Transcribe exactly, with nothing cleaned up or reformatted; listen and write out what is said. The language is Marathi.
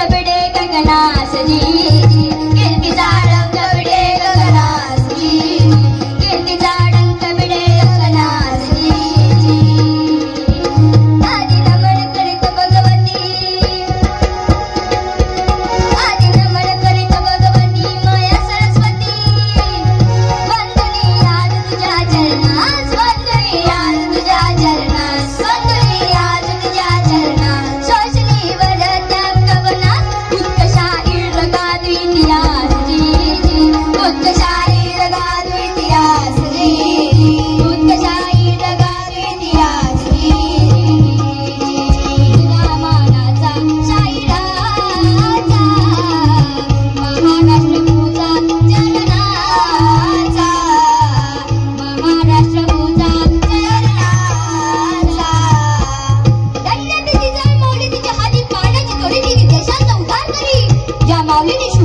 बिडे गगनास जी कीर्तीचा डंक बिडे गगनास जी कीर्तीचा डंक बिडे गगनास जी आधी नमन करीत भगवती आधी नमन करीत भगवती माया सरस्वती वंदनी आज तुझ्या चरणास वंदनी आज तुझ्या चरणास वंदनी आज तुझ्या चरणास सोशली वर त्या कवनात उत्कशाही रगादू इतिहास जी उत्कशाही रगादू इतिहास जी उत्कशाही रगादू इतिहास जी तुझ्या मानाचा शाही राजा महाराष्ट्र पूजा चरणाचा महाराष्ट्र पूजा चरणाचा दैन्य तिची जळ माऊली तिच्या हाती पाण्याची तोडी दिली देशाचा उद्धार करी या माऊलीने